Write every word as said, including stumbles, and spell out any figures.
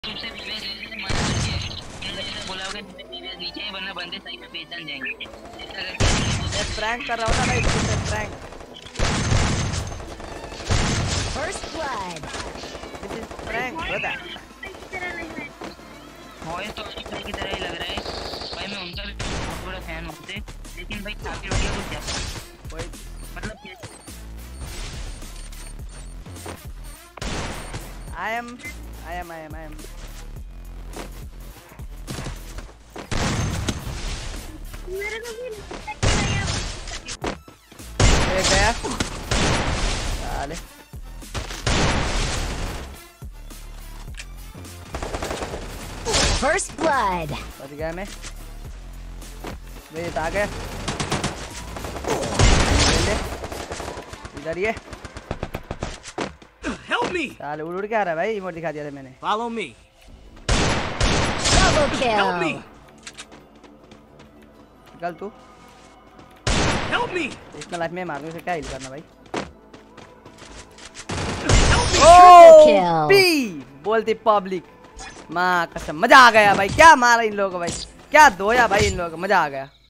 तुमसे वीवीएस लेने से मना कर दिया है। इन्होंने जैसे बोला होगा तुम्हें वीवीएस नहीं चाहिए वरना बंदे सही में पहचान जाएंगे। ऐसा करके मैं प्रैंक कर रहा हूँ ना भाई, तुमसे prank. First blood. This is prank brother. Voice तो अच्छी भाई की तरह ही लग रहा है भाई। मैं उनका भी बहुत बड़ा फैन हूँ से, लेकिन भाई साकिर भैया को क्या कोई मतलब क्या I am I am I am I am मेरे को भी एक गया साले। First blood. बच गया मैं। ये आ गया इधर। ये Help me! साले उड़ उड़ के आ रहा है भाई। इमोट दिखा दिया था मैंने। Follow me. Double Help me! kill. चल तू Help me! इसमें लाइफ में मार दूं, इसे क्या हिल करना भाई। Triple kill. पी बोलती पब्लिक। माँ कसम मजा आ गया भाई। क्या मारा इन लोगों को भाई, क्या धोया भाई इन लोगों को, मजा आ गया।